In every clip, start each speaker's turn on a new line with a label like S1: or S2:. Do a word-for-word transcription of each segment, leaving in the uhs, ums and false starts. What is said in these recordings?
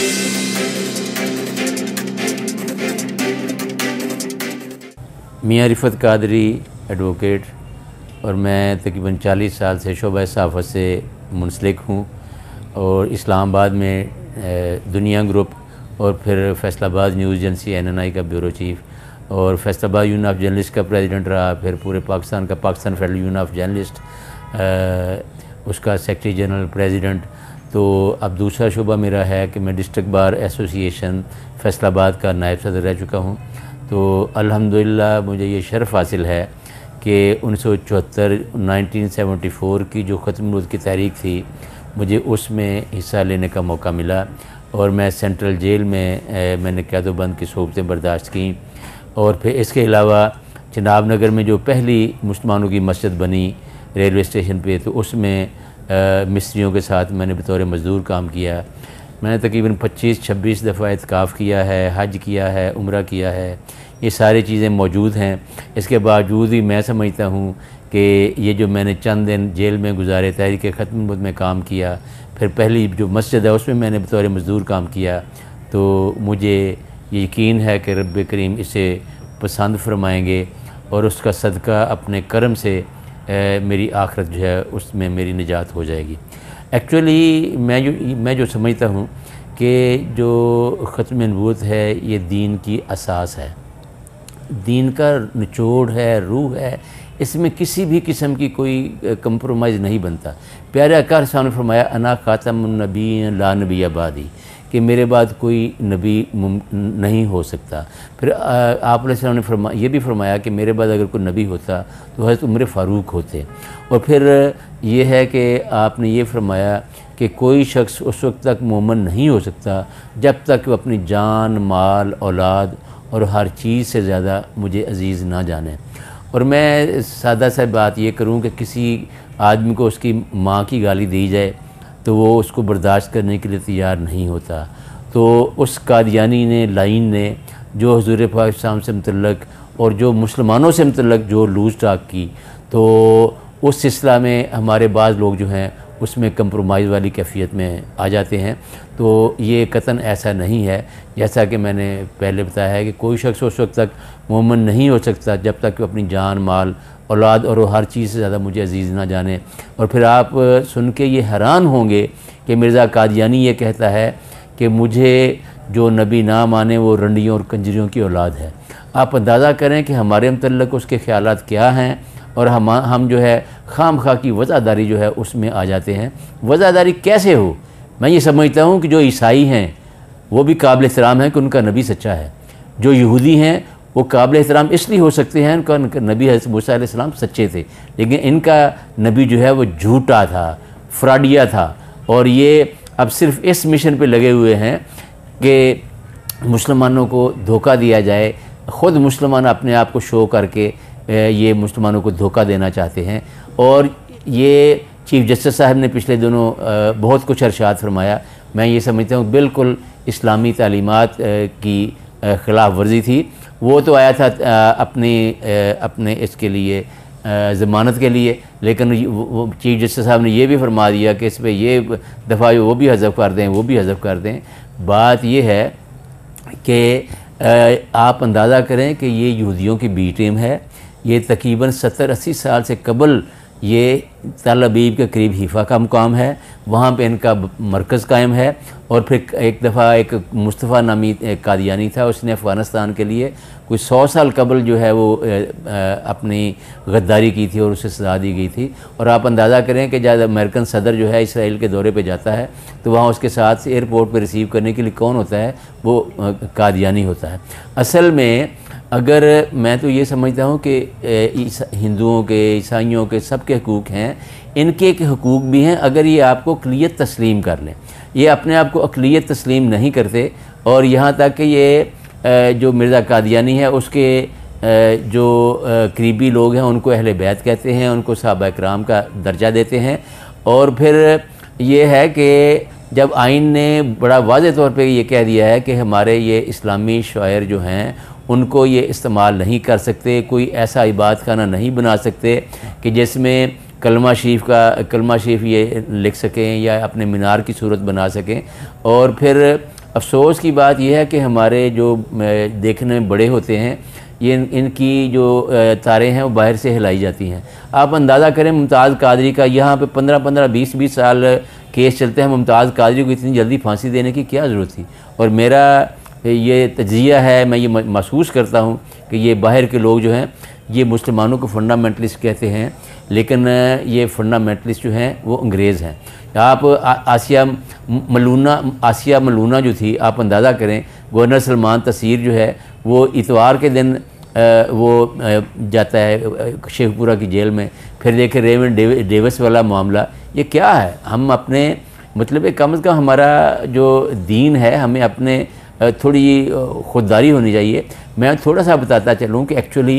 S1: मियाँ रिफ़त कादरी एडवोकेट और मैं तकरीबन चालीस साल से शोबा सहाफ़त से मुंसलिक हूँ और इस्लामाबाद में दुनिया ग्रुप और फिर Faisalabad news agency N N I का ब्यूरो चीफ़ और फैसलाबाद यूनियन ऑफ जर्नलिस्ट का प्रेसिडेंट रहा, फिर पूरे पाकिस्तान का Pakistan federal union of journalist उसका सेक्रेटरी जनरल प्रेसिडेंट। तो अब दूसरा शुबा मेरा है कि मैं डिस्ट्रिक्ट बार एसोसिएशन फैसलाबाद का नायब सदर रह चुका हूँ। तो अल्हम्दुलिल्लाह मुझे ये शर्फ़ हासिल है कि उन्नीस सौ चौहत्तर नाइनटीन सेवेंटी फ़ोर की जो ख़त्म नूर की तारीख़ थी, मुझे उसमें हिस्सा लेने का मौका मिला और मैं सेंट्रल जेल में ए, मैंने क़ैदोबंद की सोबतें बर्दाश्त की। और फिर इसके अलावा चिनाब नगर में जो पहली मुसलमानों की मस्जिद बनी रेलवे स्टेशन पे, तो उसमें मिस्त्रियों के साथ मैंने बतौर मज़दूर काम किया। मैंने तकरीबन पच्चीस छब्बीस दफ़ा इत्काफ़ किया है, हज किया है, उम्रा किया है, ये सारी चीज़ें मौजूद हैं। इसके बावजूद भी मैं समझता हूँ कि ये जो मैंने चंद दिन जेल में गुजारे, तहरीक ख़त्म में काम किया, फिर पहली जो मस्जिद है उसमें मैंने बतौर मज़दूर काम किया, तो मुझे यकीन है कि रब करीम इसे पसंद फरमाएँगे और उसका सदका अपने करम से ए, मेरी आखिरत जो है उसमें मेरी निजात हो जाएगी। एक्चुअली मैं जो मैं जो समझता हूँ कि जो ख़त्म नबूवत है ये दीन की असास है, दीन का निचोड़ है, रूह है, इसमें किसी भी किस्म की कोई कंप्रोमाइज़ नहीं बनता। प्यारे आका साहब ने फरमाया अना खातमुन नबी ला नबी बादी, कि मेरे बाद कोई नबी नहीं हो सकता। फिर आप ने फरमा ये भी फरमाया कि मेरे बाद अगर कोई नबी होता तो हज़रत उमर फ़ारूक होते। और फिर ये है कि आपने ये फरमाया कि कोई शख्स उस वक्त तक मोमिन नहीं हो सकता जब तक वो अपनी जान, माल, औलाद और हर चीज़ से ज़्यादा मुझे अज़ीज़ ना जाने। और मैं सादा सा बात ये करूँ कि किसी आदमी को उसकी माँ की गाली दी जाए तो वो उसको बर्दाश्त करने के लिए तैयार नहीं होता। तो उस कादियानी ने लाइन ने जो हुज़ूर पाक से मुतल्लक़ और जो मुसलमानों से मुतल्लक़ जो लूज़ टाक की, तो उस सिलसिला में हमारे बाज़ लोग जो हैं उसमें कंप्रोमाइज़ वाली कैफियत में आ जाते हैं। तो ये कतन ऐसा नहीं है, जैसा कि मैंने पहले बताया है कि कोई शख्स उस वक्त तक मोमिन नहीं हो सकता जब तक कि अपनी जान, माल, औलाद और हर चीज़ से ज़्यादा मुझे अज़ीज़ ना जाने। और फिर आप सुन के ये हैरान होंगे कि मिर्ज़ा कादियानी ये कहता है कि मुझे जो नबी ना माने वो रंडियों और कंजरियों की औलाद है। आप अंदाज़ा करें कि हमारे मुतल्लक़ उसके ख़यालात क्या हैं और हम हम जो है खाम खा की वज़ादारी जो है उसमें आ जाते हैं। वज़ादारी कैसे हो? मैं ये समझता हूँ कि जो ईसाई हैं वो भी काबिल एहतराम है कि उनका नबी सच्चा है, जो यहूदी हैं वो काबिल एहतराम इसलिए हो सकते हैं उनका नबी हज़रत मूसा अलैहिस्सलाम सच्चे थे, लेकिन इनका नबी जो है वो झूठा था, फ्रॉडिया था। और ये अब सिर्फ इस मिशन पे लगे हुए हैं कि मुसलमानों को धोखा दिया जाए। ख़ुद मुसलमान अपने आप को शो करके ये मुसलमानों को धोखा देना चाहते हैं। और ये चीफ़ जस्टिस साहब ने पिछले दिनों बहुत कुछ इरशाद फरमाया, मैं ये समझता हूँ बिल्कुल इस्लामी तालीमात की ख़िलाफ़ वर्जी थी। वो तो आया था अपने अपने इसके लिए ज़मानत के लिए, लेकिन वो चीफ़ जस्टिस साहब ने ये भी फरमा दिया कि इस पर ये दफ़ा वो भी हज़फ कर दें, वो भी हज़फ कर दें। बात ये है कि आप अंदाज़ा करें कि ये यहूदियों की बी टीम है। ये तकरीबन सत्तर अस्सी साल से कबल ये तल अबीब के करीब हीफ़ा का मुकाम है, वहाँ पे इनका मरकज़ कायम है। और फिर एक दफ़ा एक मुस्तफ़ा नामी कादियानी था, उसने अफ़गानिस्तान के लिए कोई सौ साल कबल जो है वो अपनी गद्दारी की थी और उसे सज़ा दी गई थी। और आप अंदाज़ा करें कि जब अमेरिकन सदर जो है इसराइल के दौरे पे जाता है तो वहाँ उसके साथ एयरपोर्ट पे रिसीव करने के लिए कौन होता है? वो कादियानी होता है। असल में अगर मैं तो ये समझता हूँ कि हिंदुओं के, ईसाइयों के सबके हकूक़ हैं, इनके के हकूक़ भी हैं अगर ये आपको अक़लियत तस्लीम कर लें। ये अपने आप को अक़लियत तस्लीम नहीं करते। और यहाँ तक कि ये जो मिर्ज़ा कादियानी है उसके जो करीबी लोग हैं उनको अहले बैत कहते हैं, उनको सहाबा इकराम का दर्जा देते हैं। और फिर ये है कि जब आइन ने बड़ा वाज़ेह तौर पे ये कह दिया है कि हमारे ये इस्लामी शायर जो हैं उनको ये इस्तेमाल नहीं कर सकते, कोई ऐसा इबादत खाना नहीं बना सकते कि जिसमें कलमा शरीफ का कलमा शरीफ ये लिख सकें या अपने मीनार की सूरत बना सकें। और फिर अफसोस की बात यह है कि हमारे जो देखने में बड़े होते हैं, ये इन, इनकी जो तारें हैं वो बाहर से हिलाई जाती हैं। आप अंदाज़ा करें मुमताज़ कादरी का यहाँ पे पंद्रह पंद्रह बीस बीस साल केस चलते हैं। मुमताज़ कादरी को इतनी जल्दी फांसी देने की क्या ज़रूरत थी? और मेरा ये तजिया है, मैं ये महसूस करता हूँ कि ये बाहर के लोग जो हैं ये मुसलमानों को फंडामेंटलिस्ट कहते हैं, लेकिन ये फंडामेंटलिस्ट जो हैं वो अंग्रेज़ हैं। आप आ, आसिया मलूना आसिया मलूना जो थी, आप अंदाज़ा करें गवर्नर सलमान तसीर जो है वो इतवार के दिन आ, वो आ, जाता है शेखपुरा की जेल में। फिर देखें रेवन डेविस वाला मामला, ये क्या है? हम अपने मतलब कम अज़ कम हमारा जो दीन है, हमें अपने थोड़ी खुददारी होनी चाहिए। मैं थोड़ा सा बताता चलूँ कि एक्चुअली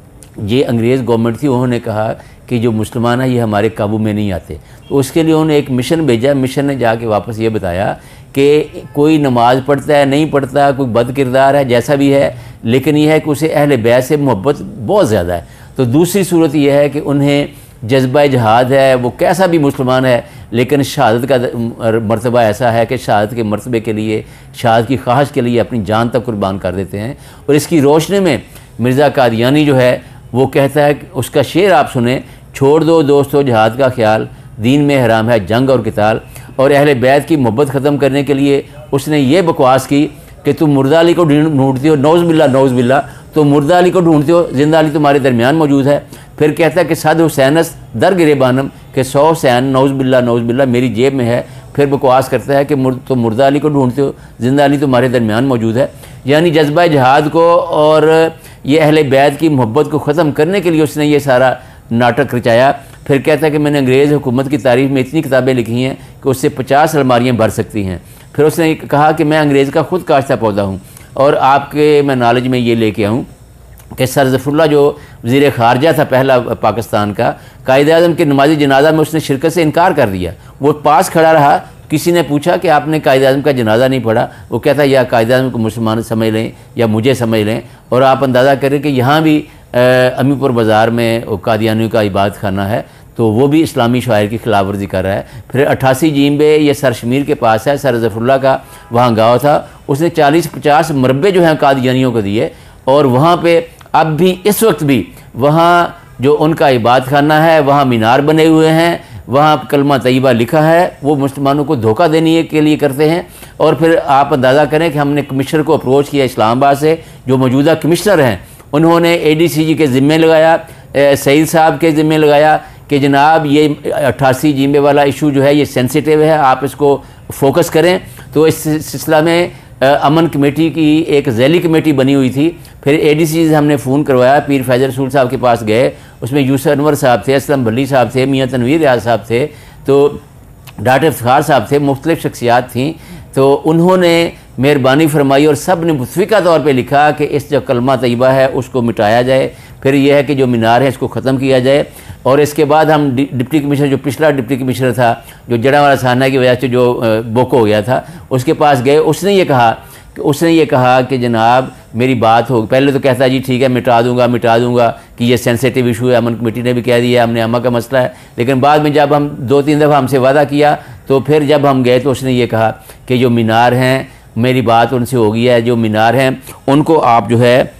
S1: ये अंग्रेज़ गवर्नमेंट थी, उन्होंने कहा कि जो मुसलमान है ये हमारे काबू में नहीं आते, तो उसके लिए उन्होंने एक मिशन भेजा। मिशन ने जाके वापस ये बताया कि कोई नमाज़ पढ़ता है नहीं पढ़ता, कोई बद किरदार है, जैसा भी है, लेकिन यह है कि उसे अहले बैत से मोहब्बत बहुत ज़्यादा है। तो दूसरी सूरत यह है कि उन्हें जज्बा जहाद है, वो कैसा भी मुसलमान है, लेकिन शहादत का मर्तबा ऐसा है कि शहादत के मर्तबे के लिए, शहादत की ख्वाहिश के लिए अपनी जान तक कुर्बान कर देते हैं। और इसकी रोशनी में मिर्ज़ा कादियानी जो है वो कहता है कि उसका शेर आप सुने, छोड़ दो दोस्तों जहाद का ख्याल, दीन में हराम है जंग और किताल। और अहले बैत की मोहब्बत ख़त्म करने के लिए उसने ये बकवास की कि तुम मुर्दा अली को ढूंढते हो, नौज़ बिल्ला नौज़ बिल्ला, तो मुर्दा अली को ढूंढते हो, जिंदा अली तुम्हारे दरमियान मौजूद है। फिर कहता है कि सद हुसैनस दर गिरेबानम, कि सौ हुसैन नौज़ बिल्ला नौज़ बिल्ला मेरी जेब में है। फिर बकवास करता है कि मुर, तो मुर्दा अली को ढूंढते हो, जिंदा अली तुम्हारे दरमियान मौजूद है। यानी जज्बा जहाद को और ये अहले बैत की मोहब्बत को ख़त्म करने के लिए उसने ये सारा नाटक रचाया। फिर कहता है कि मैंने अंग्रेज़ हुकूमत की तारीफ़ में इतनी किताबें लिखी हैं कि उससे पचास अलमारियाँ भर सकती हैं। फिर उसने कहा कि मैं अंग्रेज़ का ख़ुद काश्ता पौधा हूँ, और आपके मैं नॉलेज में ये लेके आऊँ कि सर ज़फ़रुल्लाह जो वज़ीर ख़ारजा था पहला पाकिस्तान का, कायद आज़म के नमाज़ी जनाजा में उसने शिरकत से इनकार कर दिया। वो पास खड़ा रहा, किसी ने पूछा कि आपने कायद आज़म का जनाजा नहीं पढ़ा, वो कहता है या कायद आज़म को मुसलमान समझ लें या मुझे समझ लें। और आप अंदाज़ा करें कि यहाँ भी अमीपुर बाज़ार में कादियानियों का इबादत खाना है, तो वो भी इस्लामी शायर की खिलाफ वर्जी कर रहा है। फिर अट्ठासी जीम्बे ये सर शमीर के पास है, सर ज़फ़रुल्लाह का वहाँ गाँव था, उसने चालीस पचास मरबे जो हैं कादियानियों को दिए। और वहाँ पे अब भी इस वक्त भी वहाँ जो उनका इबादत खाना है, वहाँ मीनार बने हुए हैं, वहाँ कलमा तैयबा लिखा है, वो मुसलमानों को धोखा देने के लिए करते हैं। और फिर आप अंदाज़ा करें कि हमने कमिश्नर को अप्रोच किया इस्लामाबाद से, जो मौजूदा कमिश्नर हैं, उन्होंने ए डी सी जी के ज़िम्मे लगाया, सईद साहब के ज़िम्मे लगाया कि जनाब ये अट्ठासी जीम्बे वाला इशू जो है ये सेंसिटिव है, आप इसको फोकस करें। तो इस सिलसिला में अमन कमेटी की एक जैली कमेटी बनी हुई थी। फिर ए डी सी से हमने फ़ोन करवाया, पीर फैज़ल रसूल साहब के पास गए, उसमें यूसुफ अनवर साहब थे, असलम भल्ली साहब थे, मियाँ तनवीर रियाज साहब थे, तो डॉक्टर इफ्तिखार साहब थे, मुख्तलिफ़ शख्सियात थीं। तो उन्होंने मेहरबानी फरमाई और सब ने मुतफ़िका तौर पे लिखा कि इस जो कलमा तैयबा है उसको मिटाया जाए। फिर यह है कि जो मीनार है इसको ख़त्म किया जाए। और इसके बाद हम डिप्टी कमिश्नर, जो पिछला डिप्टी कमिश्नर था, जो जड़ावाला साना की वजह से जो बुक हो गया था, उसके पास गए। उसने ये कहा कि उसने ये कहा कि जनाब मेरी बात हो, पहले तो कहता जी ठीक है मिटा दूंगा मिटा दूंगा कि ये सेंसिटिव इशू है, अमन कमेटी ने भी कह दिया, हमने अमा का मसला है। लेकिन बाद में जब हम दो तीन दफ़ा हमसे वादा किया, तो फिर जब हम गए तो उसने ये कहा कि जो मीनार हैं, मेरी बात उनसे हो गई है, जो मीनार हैं उनको आप जो है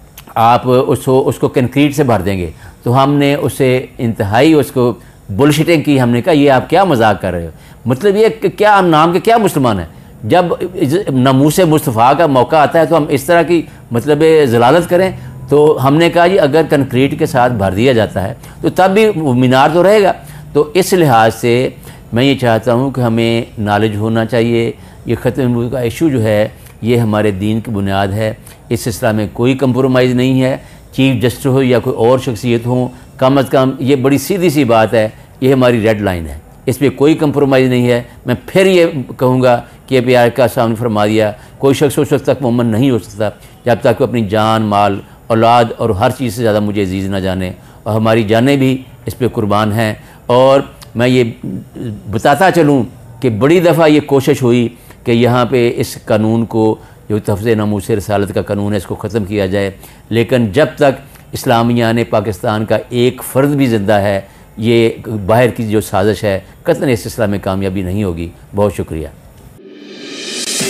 S1: आप उसको उसको कंक्रीट से भर देंगे। तो हमने उससे इंतहाई उसको बुलशिटिंग की। हमने कहा ये आप क्या मजाक कर रहे हो, मतलब ये क्या हम नाम के क्या मुसलमान हैं, जब नमूस मुस्तफ़ा का मौका आता है तो हम इस तरह की मतलब ज़लालत करें। तो हमने कहा जी अगर कंक्रीट के साथ भर दिया जाता है तो तब भी मीनार तो रहेगा। तो इस लिहाज से मैं ये चाहता हूँ कि हमें नॉलेज होना चाहिए। ये ख़त्म का इशू जो है ये हमारे दीन की बुनियाद है, इस सिलसिला में कोई कंप्रोमाइज़ नहीं है। चीफ जस्टिस हो या कोई और शख्सियत हो, कम अज़ कम ये बड़ी सीधी सी बात है, ये हमारी रेड लाइन है, इस पर कोई कंप्रोमाइज़ नहीं है। मैं फिर ये कहूँगा कि पी आर का सामने फरमा दिया, कोई शख्स उस वक्त तक मोमन नहीं हो सकता जब तक वो अपनी जान माल औलाद और हर चीज़ से ज़्यादा मुझे अजीज़ ना जाने। और हमारी जानें भी इस पर कुर्बान हैं। और मैं ये बताता चलूँ कि बड़ी दफ़ा ये कोशिश हुई कि यहाँ पे इस कानून को, जो तफ़्ज़े नमूस रसालत का कानून है, इसको ख़त्म किया जाए, लेकिन जब तक इस्लामियाने पाकिस्तान का एक फ़र्द भी ज़िंदा है, ये बाहर की जो साजिश है कतई इस सिलसिला में कामयाबी नहीं होगी। बहुत शुक्रिया।